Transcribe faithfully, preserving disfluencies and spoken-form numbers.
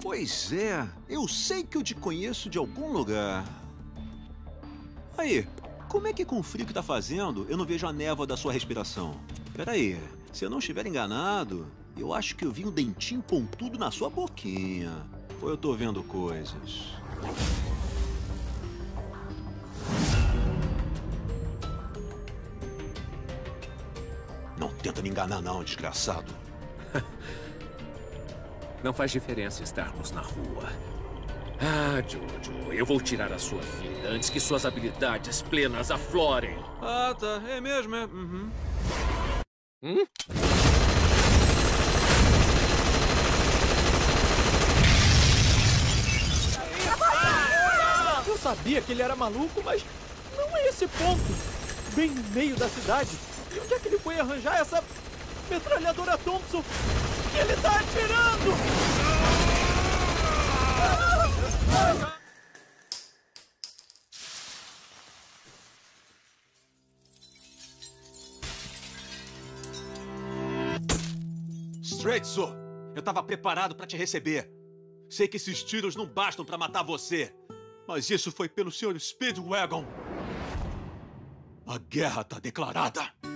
Pois é, eu sei que eu te conheço de algum lugar. Aí, como é que com o frio que tá fazendo, eu não vejo a névoa da sua respiração? Peraí, se eu não estiver enganado, eu acho que eu vi um dentinho pontudo na sua boquinha. Ou eu tô vendo coisas? Não tenta me enganar não, desgraçado. Não faz diferença estarmos na rua. Ah, Jojo, eu vou tirar a sua vida antes que suas habilidades plenas aflorem. Ah, tá. É mesmo, é? Uhum. Hum? Eu sabia que ele era maluco, mas não é esse ponto. Bem no meio da cidade. E onde é que ele foi arranjar essa metralhadora Thompson que ele tá atirando? Straitso, eu tava preparado pra te receber. Sei que esses tiros não bastam pra matar você, mas isso foi pelo senhor Speedwagon. A guerra tá declarada.